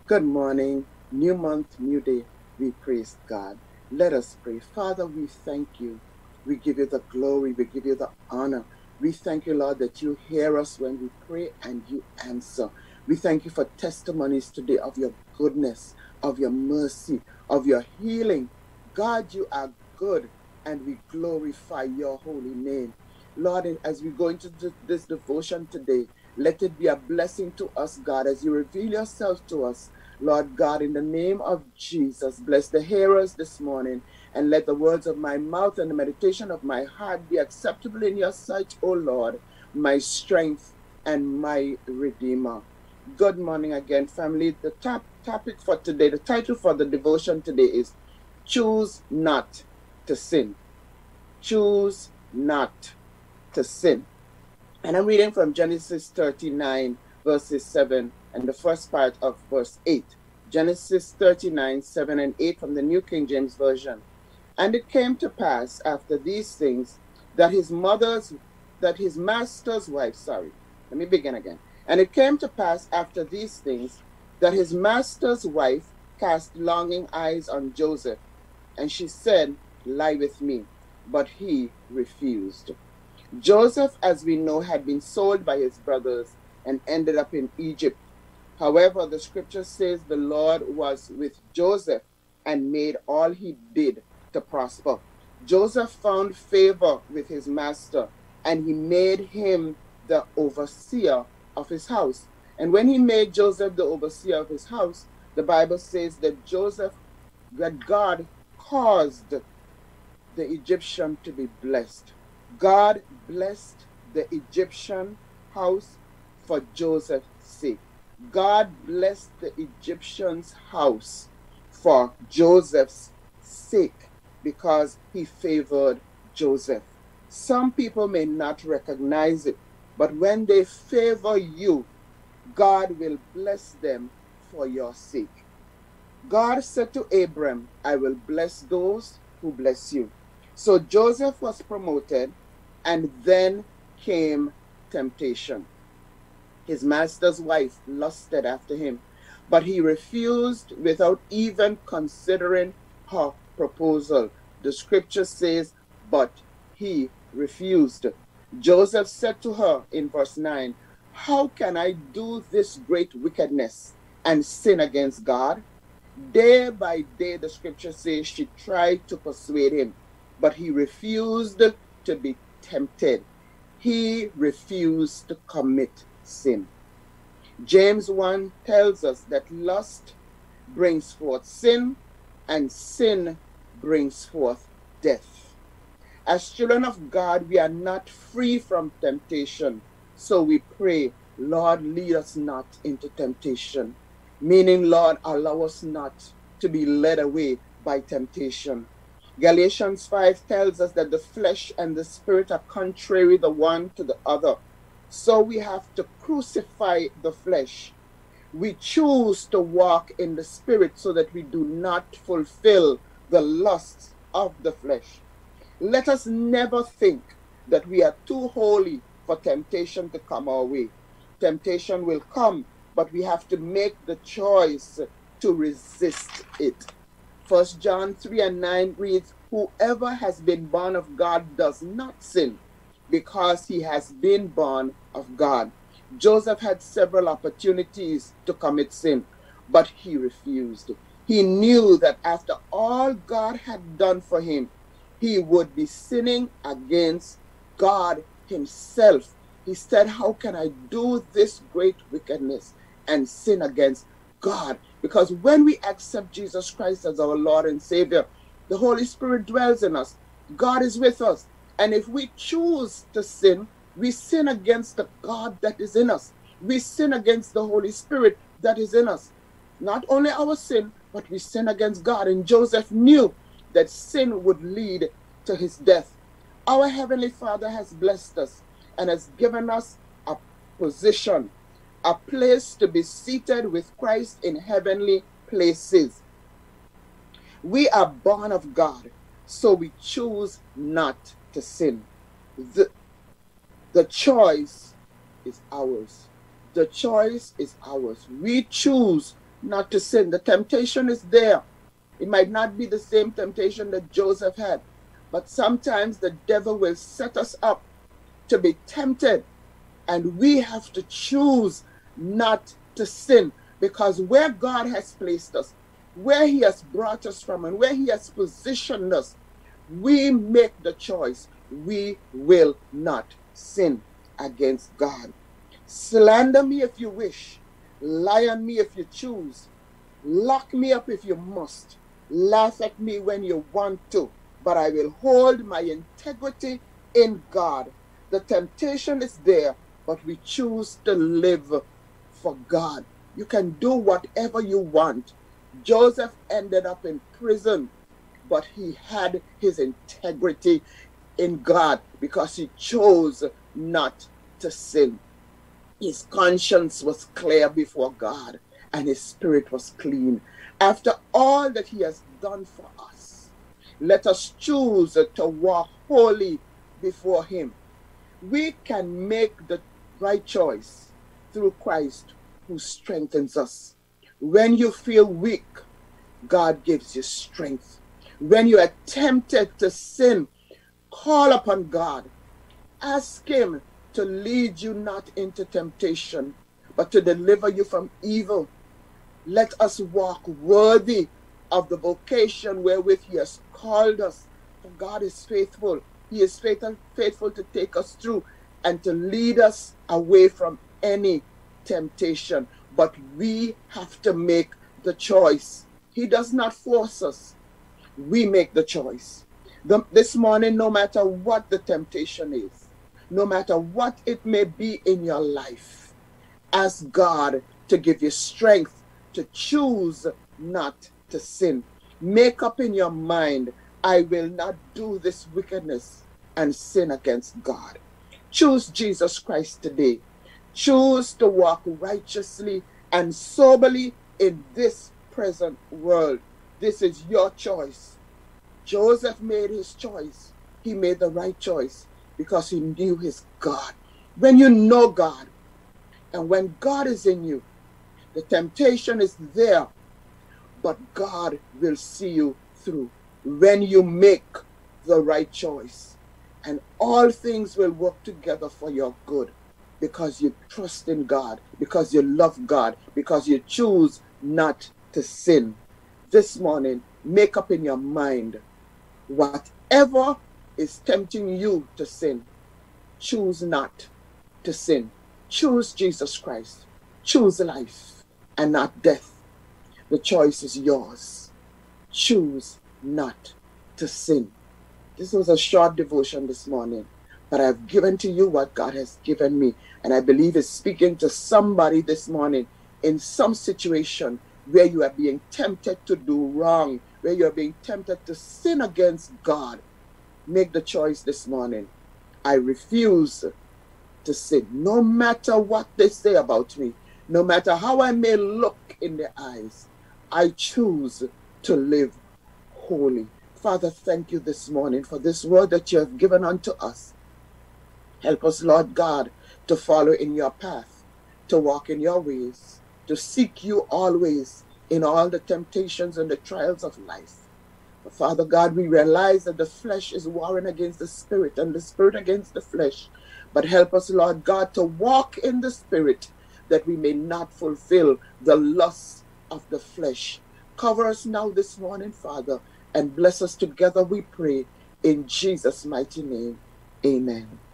Good morning, new month, new day. We praise God. Let us pray. Father, we thank you. We give you the glory. We give you the honor. We thank you, Lord, that you hear us when we pray and you answer. We thank you for testimonies today of your goodness, of your mercy, of your healing. God, you are good, and we glorify your holy name. Lord, as we go into this devotion today, let it be a blessing to us, God, as you reveal yourself to us. Lord God, in the name of Jesus, bless the hearers this morning, and let the words of my mouth and the meditation of my heart be acceptable in your sight, O Lord, my strength and my Redeemer. Good morning again, family. The topic for today, the title for the devotion today is Choose Not to Sin. Choose not to sin. And I'm reading from Genesis 39, verses 7, and the first part of verse 8. Genesis 39, 7 and 8 from the New King James Version. And it came to pass after these things that his master's wife, let me begin again. And it came to pass after these things that his master's wife cast longing eyes on Joseph, and she said, Lie with me. But he refused. Joseph, as we know, had been sold by his brothers and ended up in Egypt. However, the scripture says the Lord was with Joseph and made all he did to prosper. Joseph found favor with his master, and he made him the overseer of his house. And when he made Joseph the overseer of his house, the Bible says that God caused the Egyptian to be blessed. God blessed the Egyptian house for Joseph's sake. God blessed the Egyptian's house for Joseph's sake because he favored Joseph. Some people may not recognize it, but when they favor you, God will bless them for your sake. God said to Abram, I will bless those who bless you. So Joseph was promoted, and then came temptation. His master's wife lusted after him, but he refused without even considering her proposal. The scripture says, but he refused. Joseph said to her in verse 9, How can I do this great wickedness and sin against God? Day by day, the scripture says, she tried to persuade him, but he refused to be tempted. He refused to commit sin. James 1 tells us that lust brings forth sin, and sin brings forth death. As children of God, we are not free from temptation. So we pray, Lord, lead us not into temptation. Meaning, Lord, allow us not to be led away by temptation. Galatians 5 tells us that the flesh and the spirit are contrary the one to the other. So we have to crucify the flesh. We choose to walk in the spirit so that we do not fulfill the lusts of the flesh. Let us never think that we are too holy for temptation to come our way. Temptation will come, but we have to make the choice to resist it. 1 John 3 and 9 reads, Whoever has been born of God does not sin, because he has been born of God. Joseph had several opportunities to commit sin, but he refused. He knew that after all God had done for him, he would be sinning against God himself. He said, How can I do this great wickedness and sin against God? Because when we accept Jesus Christ as our Lord and Savior, the Holy Spirit dwells in us. God is with us. And if we choose to sin, we sin against the God that is in us. We sin against the Holy Spirit that is in us. Not only our sin, but we sin against God. And Joseph knew that sin would lead to his death. Our Heavenly Father has blessed us and has given us a position, a place to be seated with Christ in heavenly places. We are born of God, so we choose not to sin. The choice is ours. The choice is ours. We choose not to sin. The temptation is there. It might not be the same temptation that Joseph had, but sometimes the devil will set us up to be tempted, and we have to choose not to sin, because where God has placed us, where he has brought us from, and where he has positioned us, we make the choice. We will not sin against God. Slander me if you wish. Lie on me if you choose. Lock me up if you must. Laugh at me when you want to. But I will hold my integrity in God. The temptation is there, but we choose to live for God. You can do whatever you want. Joseph ended up in prison, but he had his integrity in God because he chose not to sin. His conscience was clear before God, and his spirit was clean. After all that he has done for us, let us choose to walk holy before him. We can make the right choice through Christ who strengthens us. When you feel weak, God gives you strength. When you are tempted to sin, call upon God. Ask him to lead you not into temptation, but to deliver you from evil. Let us walk worthy of the vocation wherewith he has called us. For God is faithful. He is faithful to take us through and to lead us away from any temptation. But we have to make the choice. He does not force us. We make the choice. This morning, no matter what the temptation is, no matter what it may be in your life, ask God to give you strength to choose not to sin. Make up in your mind, I will not do this wickedness and sin against God. Choose Jesus Christ today. Choose to walk righteously and soberly in this present world. This is your choice. Joseph made his choice. He made the right choice because he knew his God. When you know God, and when God is in you, the temptation is there, but God will see you through when you make the right choice. And all things will work together for your good because you trust in God, because you love God, because you choose not to sin. This morning, make up in your mind, whatever is tempting you to sin, choose not to sin. Choose Jesus Christ. Choose life and not death. The choice is yours. Choose not to sin. This was a short devotion this morning, but I've given to you what God has given me. And I believe it's speaking to somebody this morning in some situation where you are being tempted to do wrong, where you are being tempted to sin against God. Make the choice this morning. I refuse to sin, no matter what they say about me, no matter how I may look in their eyes. I choose to live holy. Father, thank you this morning for this word that you have given unto us. Help us, Lord God, to follow in your path, to walk in your ways, to seek you always in all the temptations and the trials of life. But Father God, we realize that the flesh is warring against the spirit and the spirit against the flesh. But help us, Lord God, to walk in the spirit that we may not fulfill the lusts of the flesh. Cover us now this morning, Father, and bless us together, we pray, in Jesus' mighty name. Amen.